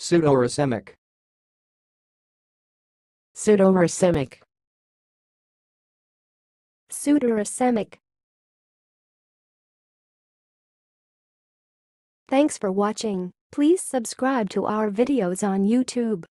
pseudoracemic, pseudoracemic, pseudoracemic. Thanks for watching. Please subscribe to our videos on YouTube.